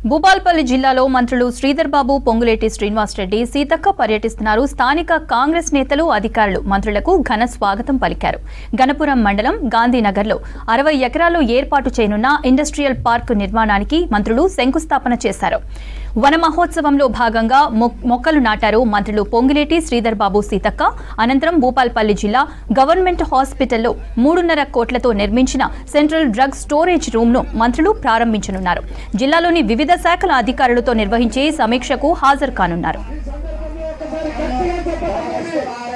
భూపాల్పల్లి జిల్లాలో మంత్రులు శ్రీధర్ బాబు, పొంగులేటి శ్రీనివాసరెడ్డి, సీతక్క పర్యటిస్తున్నారు. స్థానిక కాంగ్రెస్ నేతలు, అధికారులు మంత్రులకు ఘన స్వాగతం పలికారు. గణపురం మండలం గాంధీనగర్లో 60 ఎకరాల్లో ఏర్పాటు చేయనున్న ఇండస్ట్రియల్ పార్క్ నిర్మాణానికి మంత్రులు శంకుస్థాపన చేశారు. వన మహోత్సవంలో భాగంగా మొక్కలు నాటారు మంత్రులు పొంగులేటి శ్రీధర్ బాబు, సీతక్క. అనంతరం భూపాల్పల్లి జిల్లా గవర్నమెంట్ హాస్పిటల్లో 3.5 కోట్లతో నిర్మించిన సెంట్రల్ డ్రగ్ స్టోరేజ్ రూమ్ ను మంత్రులు ప్రారంభించనున్నారు. జిల్లాలోని వివిధ శాఖల అధికారులతో నిర్వహించే సమీక్షకు హాజరు కానున్నారు.